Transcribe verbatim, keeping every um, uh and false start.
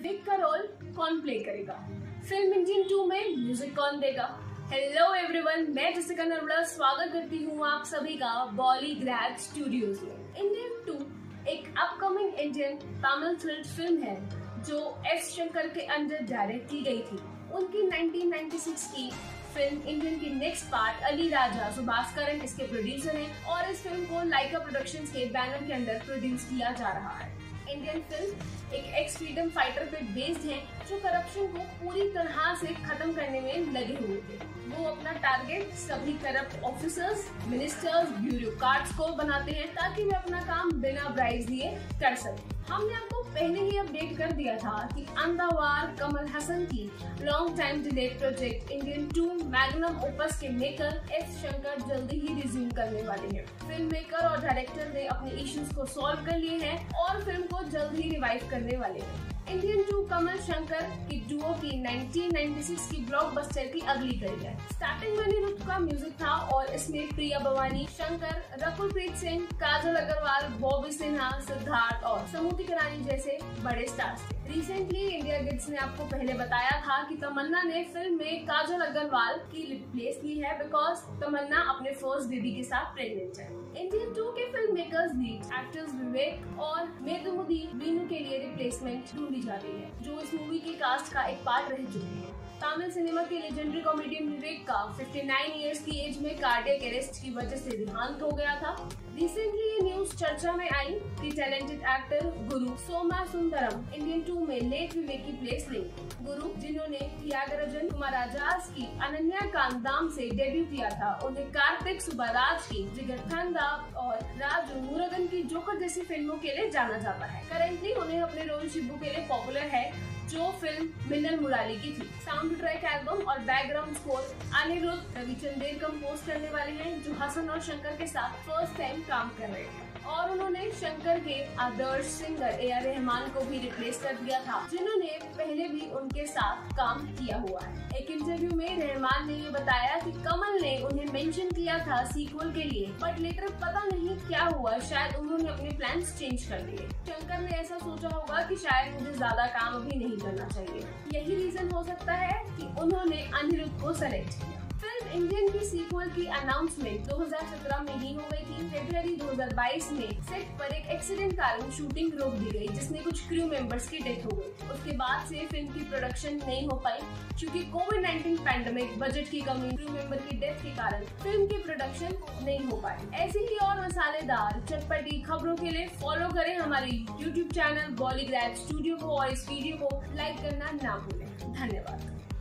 विवेक का रोल कौन प्ले करेगा? फिल्म इंडियन टू में म्यूजिक कौन देगा? हेलो एवरीवन, मैं जसिका नर्मदा स्वागत करती हूँ आप सभी का बॉलीग्रैड स्टूडियोज में। इंडियन टू एक upcoming Indian Tamil thrill film है जो एस शंकर के अंडर डायरेक्ट की गई थी। उनकी नाइनटीन नाइंटी सिक्स की फिल्म इंडियन की नेक्स्ट पार्ट अली राजा सुभास्करन इसके प्रोड्यूसर हैं और इस फिल्म को लाइका प्रोडक्शंस के बैनर के अंदर प्रोड्यूस किया जा रहा है। इंडियन फिल्म एक एक्स फ्रीडम फाइटर पे बेस्ड है जो करप्शन को पूरी तरह से खत्म करने में लगे हुए थे। वो अपना टारगेट सभी करप्ट ऑफिसर्स, मिनिस्टर्स, ब्यूरोक्रेट्स को बनाते हैं ताकि वे अपना काम बिना ब्राइब्स दिए कर सकें। हमने आपको पहले ही अपडेट कर दिया था कि अंदावार कमल हसन की long time delayed project Indian two magnum opus के मेकर एस शंकर जल्दी ही रिज्यूम करने वाले हैं। फिल्म मेकर और डायरेक्टर ने अपने इश्यूज को सॉल्व कर लिए हैं और फिल्म को जल्द ही रिवाइव करने वाले हैं। इंडियन टू कमल शंकर की डुओ की नाइनटीन नाइंटी सिक्स की ब्लॉकबस्टर की अगली कड़ी है। स्टार्टिंग में अनिरुद्ध का म्यूजिक था और इसमें प्रिया भवानी, शंकर, रकुल प्रीत सिंह, काजल अग्रवाल, बॉबी सिन्हा, सिद्धार्थ और समूति करानी जैसे बड़े स्टार्स थे। रिसेंटली इंडिया गिड्स ने आपको पहले बताया था कि तमन्ना ने फिल्म में काजल अग्रवाल की रिप्लेस की है बिकॉज तमन्ना अपने फर्स्ट बेबी के साथ प्रेग्नेंट है। इंडियन टू के फिल्म मेकर्स भी एक्टर्स विवेक और मेदुमुदी वीनू के लिए रिप्लेसमेंट ढूंढी जा रही है जो इस मूवी के कास्ट का एक पार्ट रह चुके हैं। तमिल सिनेमा के लेजेंडरी कॉमेडियन विवेक का उनसठ इयर्स की एज में कार्डियक अरेस्ट की वजह से देहांत हो गया था। रिसेंटली ये न्यूज चर्चा में आई कि talented actor Guru Soma Sundaram Indian two में लेट विवेक की प्लेस लेंगे। गुरु जिन्होंने त्यागराजन कुमाराजास की अनन्या कांदाम से डेब्यू किया था, उन्हें कार्तिक सुब्बाराज की जिगरथंदा और राजू मुरुगन की जोकर जैसी फिल्मों के लिए जाना जाता है। करेंटली उन्हें अपने रोल शिबू के लिए पॉपुलर है जो फिल्म मिन्नल मुरारी की थी। साउंड ट्रैक एल्बम और background score Anirudh Ravichander compose करने वाले हैं जो हसन और शंकर के साथ फर्स्ट टाइम काम कर रहे हैं और उन्होंने शंकर के आदर्श सिंगर ए आर रहमान को भी रिप्लेस कर दिया था जिन्होंने पहले भी उनके साथ काम किया हुआ है। एक इंटरव्यू में रहमान ने ये बताया कि कमल ने उन्हें मेंशन किया था सीक्वल के लिए बट लेटर पता नहीं क्या हुआ, शायद उन्होंने अपने प्लान्स चेंज कर दिए। शंकर ने ऐसा सोचा होगा कि शायद मुझे ज्यादा काम अभी नहीं करना चाहिए, यही रीजन हो सकता है कि उन्होंने अनिरुद्ध को सेलेक्ट किया। फिल्म इंडियन की सीक्वल की अनाउंसमेंट दो हज़ार सत्रह में ही हो गई थी। फरवरी दो हज़ार बाईस में सेट पर एक एक्सीडेंट कारण शूटिंग रोक दी गई जिसमें कुछ क्रू मेंबर्स की डेथ हो गई। उसके बाद से फिल्म की प्रोडक्शन नहीं हो पाई क्योंकि कोविड नाइनटीन पैंडेमिक, बजट की कमी, क्रू मेंबर की डेथ के कारण फिल्म की प्रोडक्शन नहीं हो पाई। ऐसी ही और मसालेदार चटपटी खबरों के लिए फॉलो करें हमारे यूट्यूब चैनल बॉलीग्रैड स्टूडियो को और इस वीडियो को लाइक करना ना भूलें। धन्यवाद।